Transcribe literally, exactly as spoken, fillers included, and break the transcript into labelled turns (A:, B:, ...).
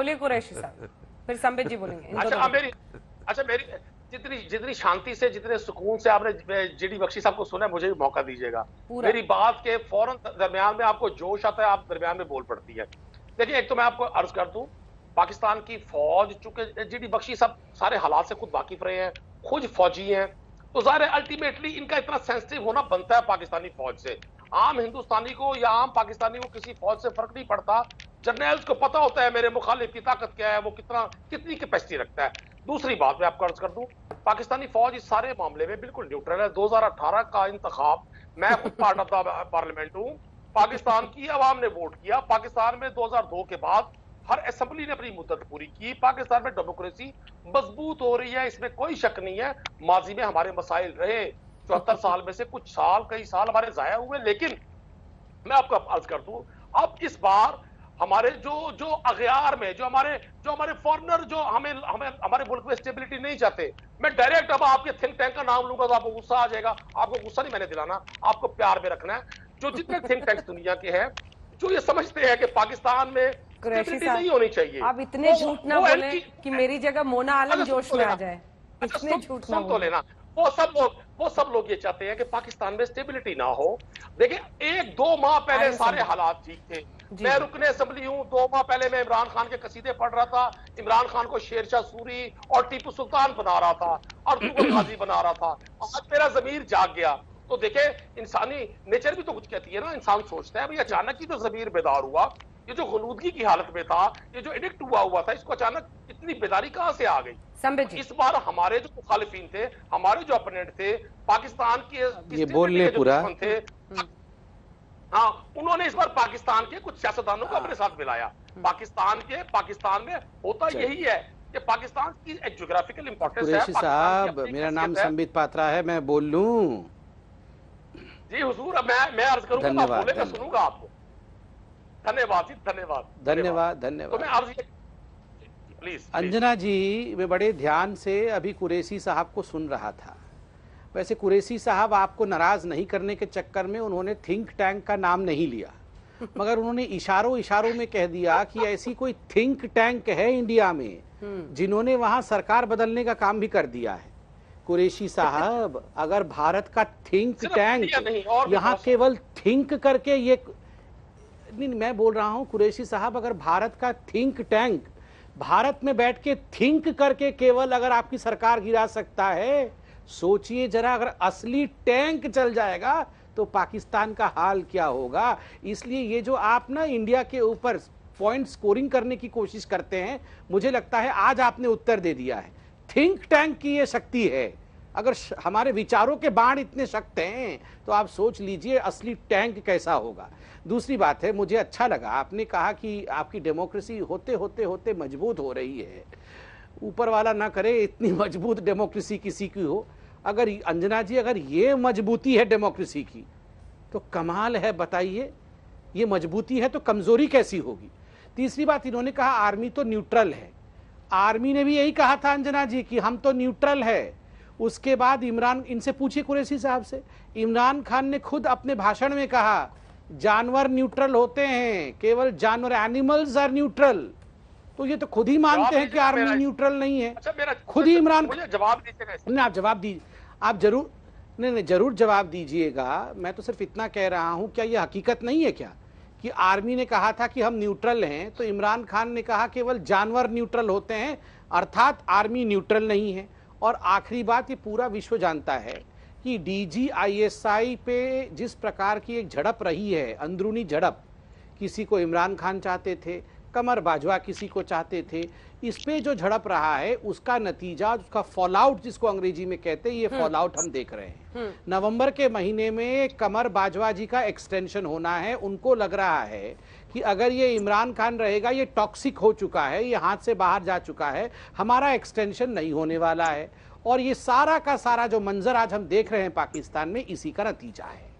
A: बोलिए कुरैशी साहब, फिर संबित जी बोलेंगे।
B: अच्छा मेरी अच्छा मेरी जितनी जितनी शांति से, जितने सुकून से आपने जीडी बख्शी साहब को सुना, मुझे भी मौका दीजिएगा। मेरी बात के फौरन दरमियान में आपको जोश आता है, आप दरमियान में बोल पड़ती है। देखिए, एक तो मैं आपको अर्ज कर दूं, पाकिस्तान की फौज, चूंकि जीडी बख्शी साहब सारे हालात से खुद वाकिफ रहे हैं, खुद फौजी हैं, तो जाहिर है अल्टीमेटली इनका इतना सेंसिटिव होना बनता है पाकिस्तानी फौज से। आम हिंदुस्तानी को या आम पाकिस्तानी को किसी फौज से फर्क नहीं पड़ता। जर्नल्स को पता होता है मेरे मुखालिफ की ताकत क्या है, वो कितना कितनी कैपेसिटी रखता है। दूसरी बात मैं आपको अर्ज कर दूं, पाकिस्तानी फौज इस सारे मामले में बिल्कुल न्यूट्रल है। दो हज़ार अठारह का इंतखाब, मैं खुद पार्ट ऑफ द पार्लियामेंट हूं, पाकिस्तान की आवाम ने वोट किया। पाकिस्तान में दो हज़ार दो के बाद हर असेंबली ने अपनी मुद्दत पूरी की। पाकिस्तान में डेमोक्रेसी मजबूत हो रही है, इसमें कोई शक नहीं है। माजी में हमारे मसाइल रहे, चौहत्तर साल में से कुछ साल, कई साल हमारे जाया हुए, लेकिन मैं आपको अर्ज कर दूं, अब इस बार हमारे जो जो अगयार में जो हमारे जो हमारे फॉरेनर जो हमें हमें हमारे मुल्क में स्टेबिलिटी नहीं चाहते, मैं डायरेक्ट अब आपके थिंक टैंक का नाम लूंगा तो आपको गुस्सा आ जाएगा। आपको गुस्सा नहीं मैंने दिलाना, आपको प्यार में रखना है। जो जितने थिंक टैंक्स दुनिया के हैं, जो ये समझते हैं कि पाकिस्तान में स्टेबिलिटी नहीं होनी चाहिए,
A: आप इतने झूठ ना बोले कि मेरी जगह मोना आलम जोश में आ जाए। इतने झूठ ना
B: तो लेना, वो सब लोग वो सब लोग ये चाहते हैं कि पाकिस्तान में स्टेबिलिटी ना हो। देखिए, एक दो माह पहले सारे हालात ठीक थे। मैं रुकने असेंबली हूं, दो माह पहले मैं इमरान खान के कसीदे पढ़ रहा था, इमरान खान को शेरशाह सूरी और टीपू सुल्तान बना रहा था, अब्दुल गाजी बना रहा था। आज मेरा जमीर जाग गया। तो देखे, इंसानी नेचर भी तो कुछ कहती है ना, इंसान सोचता है भाई अचानक ही तो जमीर बेदार हुआ। ये जो गलूदगी की हालत में था, ये जो एडिक्ट हुआ हुआ था, इसको अचानक इतनी बेदारी कहां से आ गई? इस बार हमारे जो मुखालिफिन थे, हमारे जो अपोनेंट थे, पाकिस्तान के
C: ये बोल ले पूरा
B: थे, हाँ, उन्होंने इस बार पाकिस्तान के कुछ सियासतदानों को अपने साथ मिलाया। पाकिस्तान के पाकिस्तान में होता यही है कि पाकिस्तान की एक ज्योग्राफिकल इंपॉर्टेंस है।
C: कुरैशी साहब, मेरा नाम संबित पात्रा है, मैं बोल लूं?
B: जी हुजूर, मैं मैं अर्ज करूंगा, आप बोले, मैं सुनूंगा आपको। धन्यवाद जी, धन्यवाद
C: धन्यवाद धन्यवाद।
B: तो मैं अर्ज प्लीज
C: अंजना जी, मैं बड़े ध्यान से अभी कुरैशी साहब को सुन रहा था। वैसे कुरैशी साहब आपको नाराज नहीं करने के चक्कर में उन्होंने थिंक टैंक का नाम नहीं लिया, मगर उन्होंने इशारों इशारों में कह दिया कि ऐसी कोई थिंक टैंक है इंडिया में जिन्होंने वहां सरकार बदलने का काम भी कर दिया है। कुरैशी साहब, अगर भारत का थिंक टैंक यहाँ केवल थिंक करके ये नहीं, मैं बोल रहा हूं कुरैशी साहब, अगर भारत का थिंक टैंक भारत में बैठ के थिंक करके केवल अगर आपकी सरकार गिरा सकता है, सोचिए जरा, अगर असली टैंक चल जाएगा तो पाकिस्तान का हाल क्या होगा। इसलिए ये जो आप ना इंडिया के ऊपर पॉइंट स्कोरिंग करने की कोशिश करते हैं, मुझे लगता है आज आपने उत्तर दे दिया है। थिंक टैंक की ये शक्ति है। अगर हमारे विचारों के बाण इतने सख्त हैं तो आप सोच लीजिए असली टैंक कैसा होगा। दूसरी बात है, मुझे अच्छा लगा आपने कहा कि आपकी डेमोक्रेसी होते होते होते मजबूत हो रही है। ऊपर वाला ना करे इतनी मजबूत डेमोक्रेसी किसी की हो। अगर अंजना जी, अगर ये मजबूती है डेमोक्रेसी की तो कमाल है, बताइए ये मजबूती है तो कमजोरी कैसी होगी। तीसरी बात, इन्होंने कहा आर्मी तो न्यूट्रल है। आर्मी ने भी यही कहा था अंजना जी कि हम तो न्यूट्रल है। उसके बाद इमरान, इनसे पूछिए कुरैशी साहब से, इमरान खान ने खुद अपने भाषण में कहा जानवर न्यूट्रल होते हैं, केवल जानवर, एनिमल्स आर न्यूट्रल। तो ये तो खुद ही मानते हैं कि आर्मी न्यूट्रल नहीं है।
B: अच्छा,
C: खुद ही इमरान,
B: जवाब दीजिएगा।
C: नहीं, आप जवाब दीजिए, आप जरूर, नहीं नहीं जरूर जवाब दीजिएगा। मैं तो सिर्फ इतना कह रहा हूं, क्या यह हकीकत नहीं है क्या कि आर्मी ने कहा था कि हम न्यूट्रल हैं, तो इमरान खान ने कहा केवल जानवर न्यूट्रल होते हैं, अर्थात आर्मी न्यूट्रल नहीं है। और आखिरी बात, ये पूरा विश्व जानता है कि डीजीआईएसआई पे जिस प्रकार की एक झड़प रही है, अंदरूनी झड़प, किसी को इमरान खान चाहते थे, कमर बाजवा किसी को चाहते थे, इस पे जो झड़प रहा है उसका नतीजा, उसका फॉल आउट जिसको अंग्रेजी में कहते हैं, ये फॉल आउट हम देख रहे हैं। नवंबर के महीने में कमर बाजवा जी का एक्सटेंशन होना है। उनको लग रहा है कि अगर ये इमरान खान रहेगा, ये टॉक्सिक हो चुका है, ये हाथ से बाहर जा चुका है, हमारा एक्सटेंशन नहीं होने वाला है। और ये सारा का सारा जो मंजर आज हम देख रहे हैं पाकिस्तान में, इसी का नतीजा है।